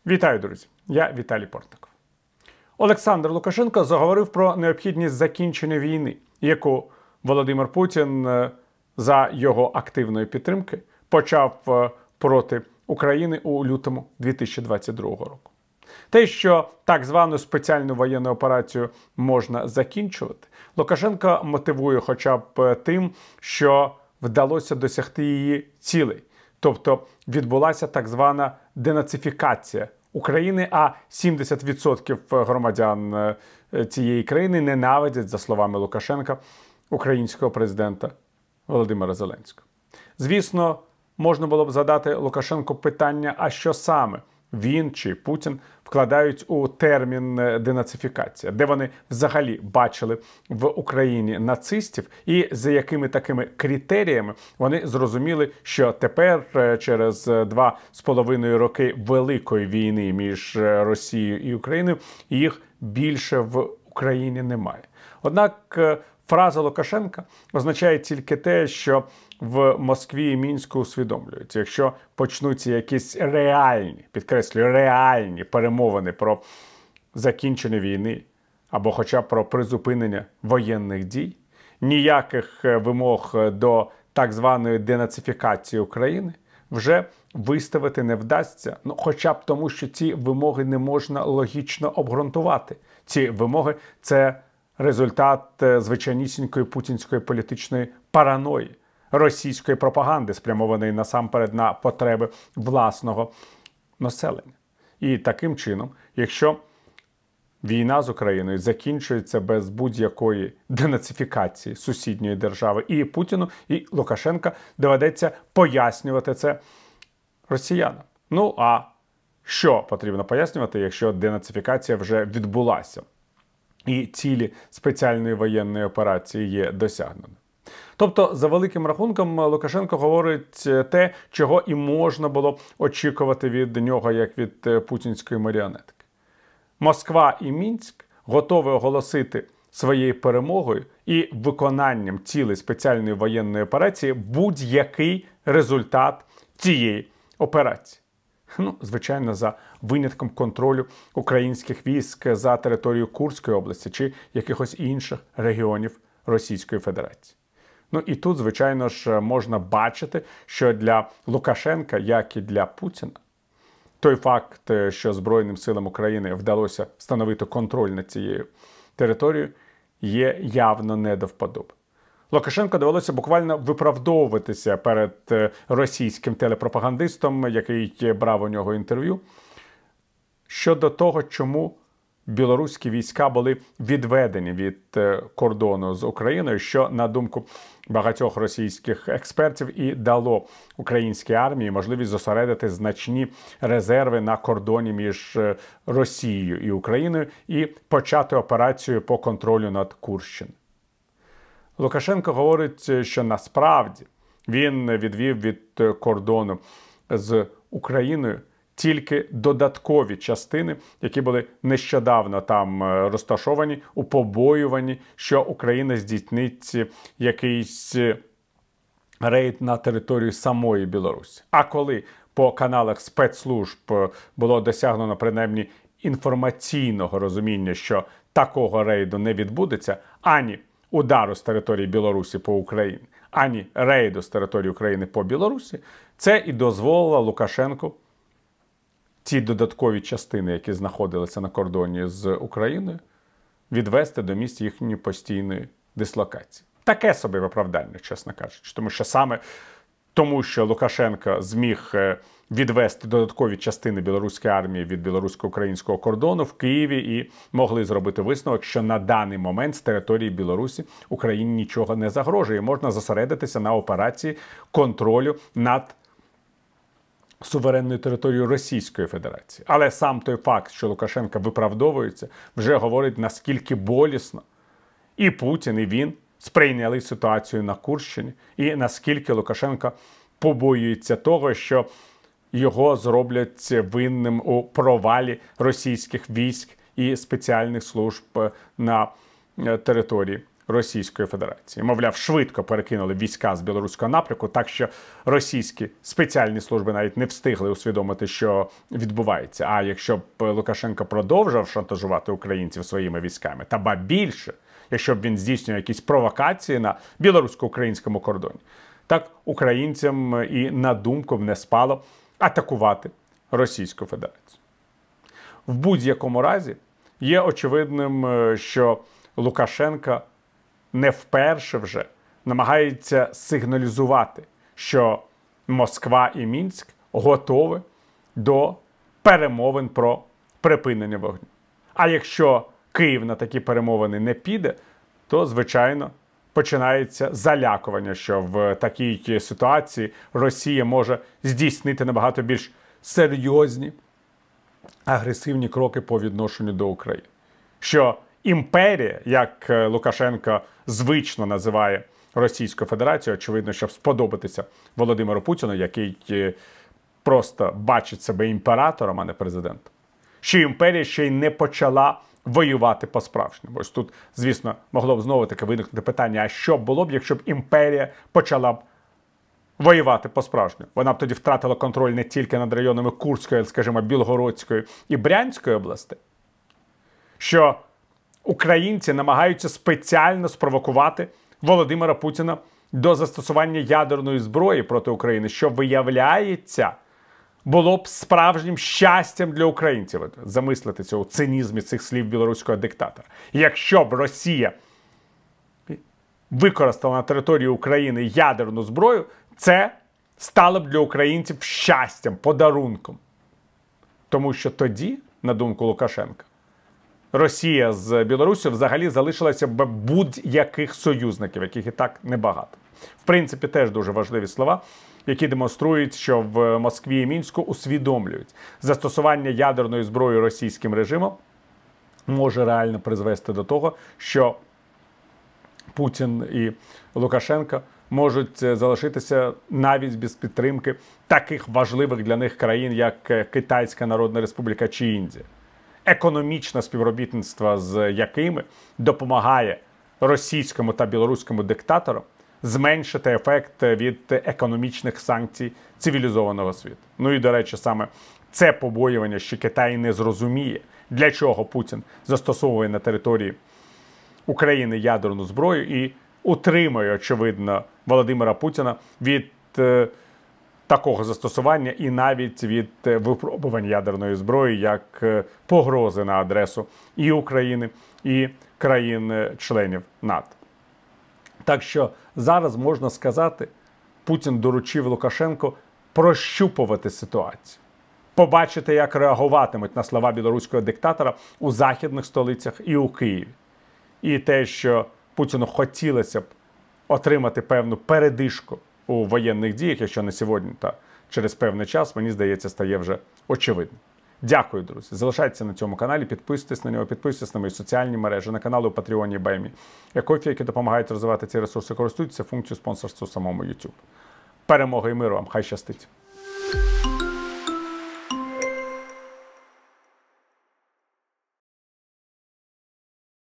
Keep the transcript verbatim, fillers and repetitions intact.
Вітаю, друзі! Я Віталій Портников. Олександр Лукашенко заговорив про необхідність закінчення війни, яку Володимир Путін за його активної підтримки почав проти України у лютому дві тисячі двадцять другого року. Те, що так звану спеціальну воєнну операцію можна закінчувати, Лукашенко мотивує хоча б тим, що вдалося досягти її цілей. Тобто відбулася так звана денацифікація України, а сімдесят відсотків громадян цієї країни ненавидять, за словами Лукашенка, українського президента Володимира Зеленського. Звісно, можна було б задати Лукашенку питання, а що саме він чи Путін вкладають у термін денацифікація, де вони взагалі бачили в Україні нацистів і за якими такими критеріями вони зрозуміли, що тепер, через два з половиною роки великої війни між Росією і Україною, їх більше в Україні немає. Однак фраза Лукашенка означає тільки те, що в Москві і Мінську усвідомлюють, якщо почнуться якісь реальні, підкреслюю, реальні перемовини про закінчення війни або хоча б про призупинення воєнних дій, ніяких вимог до так званої денацифікації України вже виставити не вдасться, ну хоча б тому, що ці вимоги не можна логічно обґрунтувати. Ці вимоги – це результат звичайнісінької путінської політичної параної, російської пропаганди, спрямованої насамперед на потреби власного населення. І таким чином, якщо війна з Україною закінчується без будь-якої денацифікації сусідньої держави, і Путіну, і Лукашенка доведеться пояснювати це росіянам. Ну, а що потрібно пояснювати, якщо денацифікація вже відбулася і цілі спеціальної воєнної операції є досягнено? Тобто, за великим рахунком, Лукашенко говорить те, чого і можна було очікувати від нього, як від путінської маріонетки. Москва і Мінськ готові оголосити своєю перемогою і виконанням цілей спеціальної воєнної операції будь-який результат цієї операції. Ну, звичайно, за винятком контролю українських військ за територією Курської області чи якихось інших регіонів Російської Федерації. Ну і тут, звичайно ж, можна бачити, що для Лукашенка, як і для Путіна, той факт, що Збройним силам України вдалося встановити контроль над цією територією, є явно не до вподоби. Лукашенку довелося буквально виправдовуватися перед російським телепропагандистом, який брав у нього інтерв'ю, щодо того, чому білоруські війська були відведені від кордону з Україною, що, на думку багатьох російських експертів, і дало українській армії можливість зосередити значні резерви на кордоні між Росією і Україною і почати операцію по контролю над Курщиною. Лукашенко говорить, що насправді він відвів від кордону з Україною тільки додаткові частини, які були нещодавно там розташовані у побоюванні, що Україна здійснить якийсь рейд на територію самої Білорусі. А коли по каналах спецслужб було досягнено принаймні інформаційного розуміння, що такого рейду не відбудеться, ані удару з території Білорусі по Україні, ані рейду з території України по Білорусі, це і дозволило Лукашенку ті додаткові частини, які знаходилися на кордоні з Україною, відвести до місць їхньої постійної дислокації. Таке собі виправдання, чесно кажучи. Тому що саме тому, що Лукашенко зміг відвести додаткові частини білоруської армії від білорусько-українського кордону в Києві і могли зробити висновок, що на даний момент з території Білорусі Україні нічого не загрожує. Можна зосередитися на операції контролю над суверенною територією Російської Федерації. Але сам той факт, що Лукашенко виправдовується, вже говорить, наскільки болісно і Путін, і він сприйняли ситуацію на Курщині, і наскільки Лукашенко побоюється того, що його зроблять винним у провалі російських військ і спеціальних служб на території Російської Федерації. Мовляв, швидко перекинули війська з білоруського напрямку, так що російські спеціальні служби навіть не встигли усвідомити, що відбувається. А якщо б Лукашенко продовжував шантажувати українців своїми військами, та ба більше, якщо б він здійснював якісь провокації на білорусько-українському кордоні, так українцям і на думку б не спало атакувати Російську Федерацію. В будь-якому разі є очевидним, що Лукашенко не вперше вже намагається сигналізувати, що Москва і Мінськ готові до перемовин про припинення вогню. А якщо Київ на такі перемовини не піде, то, звичайно, починається залякування, що в такій ситуації Росія може здійснити набагато більш серйозні агресивні кроки по відношенню до України. Що імперія, як Лукашенко звично називає Російську Федерацію, очевидно, щоб сподобатися Володимиру Путіну, який просто бачить себе імператором, а не президентом, що імперія ще й не почала воювати по-справжньому. Ось тут, звісно, могло б знову-таки виникнути питання, а що було б, якщо б імперія почала б воювати по-справжньому? Вона б тоді втратила контроль не тільки над районами Курської, скажімо, Білгородської і Брянської областей, що українці намагаються спеціально спровокувати Володимира Путіна до застосування ядерної зброї проти України, що, виявляється, було б справжнім щастям для українців. Замислитися у цинізмі цих слів білоруського диктатора. Якщо б Росія використала на території України ядерну зброю, це стало б для українців щастям, подарунком. Тому що тоді, на думку Лукашенка, Росія з Білорусі взагалі залишилася б будь-яких союзників, яких і так небагато. В принципі, теж дуже важливі слова, які демонструють, що в Москві і Мінську усвідомлюють, застосування ядерної зброї російським режимом може реально призвести до того, що Путін і Лукашенко можуть залишитися навіть без підтримки таких важливих для них країн, як Китайська Народна Республіка чи Індія. Економічне співробітництво з якими допомагає російському та білоруському диктаторам зменшити ефект від економічних санкцій цивілізованого світу. Ну і, до речі, саме це побоювання, що Китай не зрозуміє, для чого Путін застосовує на території України ядерну зброю і утримує, очевидно, Володимира Путіна від е, такого застосування і навіть від е, випробувань ядерної зброї як е, погрози на адресу і України, і країн-членів НАТО. Так що зараз, можна сказати, Путін доручив Лукашенку прощупувати ситуацію, побачити, як реагуватимуть на слова білоруського диктатора у західних столицях і у Києві. І те, що Путіну хотілося б отримати певну передишку у воєнних діях, якщо не сьогодні, то через певний час, мені здається, стає вже очевидним. Дякую, друзі. Залишайтеся на цьому каналі, підписуйтесь на нього, підписуйтесь на мої соціальні мережі, на канали у Patreon і Баймі. Кофі, які допомагають розвивати ці ресурси, користуйтеся функцією спонсорства у самому YouTube. Перемоги і миру вам, хай щастить!